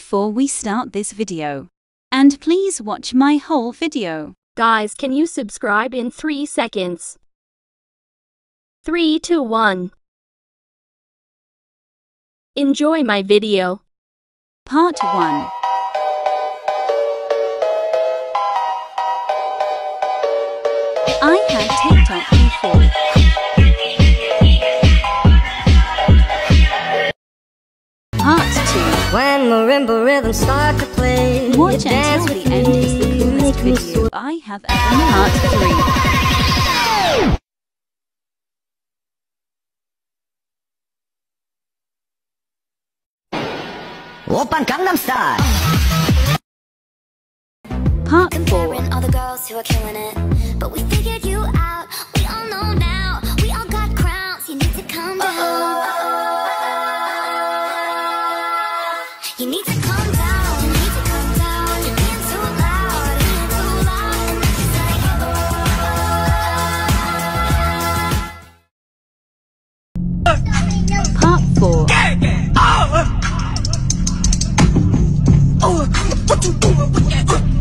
before we start this video. And please watch my whole video. Guys, can you subscribe in 3 seconds? 3, 2, 1. Enjoy my video. Part 1. I had TikTok before. Part 2. When marimba rhythms start to play, Watch until the end is the coolest video I have ever made. Part 3. Oppan Gangnam Style. Part 4. All the girls who are killing it, but we figured you out. We all know now. We all got crowns. You need to calm down. You need to calm down. You need to calm down. You're being too loud. Being too loud. And she's like, Part 4. What you doing with that?